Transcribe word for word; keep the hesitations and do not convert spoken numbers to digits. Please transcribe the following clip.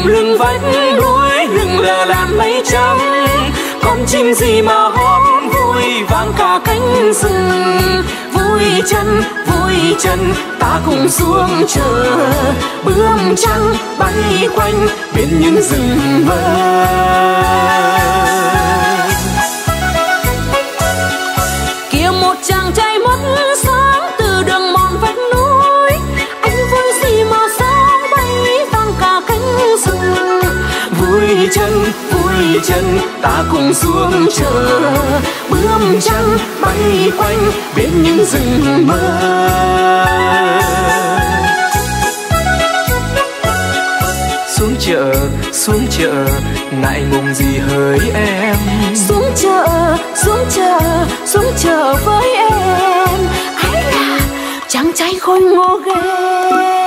nằm lưng vách núi, lưng lờ làn mây trắng. Con chim gì mà hót vui vang cả cánh rừng. Vui chân, vui chân, ta cùng xuống chờ. Bướm trắng bay quanh bên những rừng mơ. Kia một chàng trai mất sáng từ đường mòn vách núi. Anh vui gì mà sao bay vang cả cánh rừng. Vui chân, vui chân, ta cùng xuống chờ. Bướm trắng bay quanh bên những rừng mơ. Xuống chợ, xuống chợ, ngại ngùng gì hỡi em. Xuống chợ, xuống chợ, xuống chợ với em. Ấy là chàng trai khôi ngô ghê.